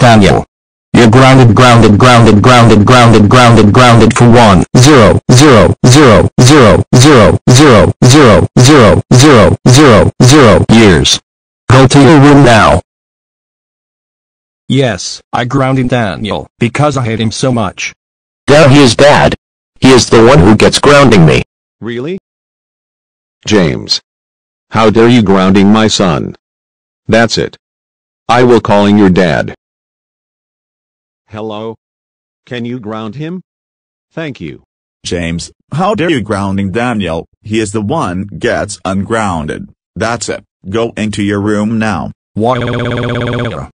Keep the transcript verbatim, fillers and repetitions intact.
Daniel. You're grounded, grounded, grounded, grounded, grounded, grounded, grounded for one, zero, zero, zero, zero, zero, zero, zero, zero, zero, zero, zero years. Go to your room now. Yes, I grounded Daniel because I hate him so much. Now he is bad. He is the one who gets grounding me. Really? James. How dare you grounding my son? That's it. I will calling your dad. Hello? Can you ground him? Thank you. James, how dare you grounding Daniel? He is the one gets ungrounded. That's it. Go into your room now. Why?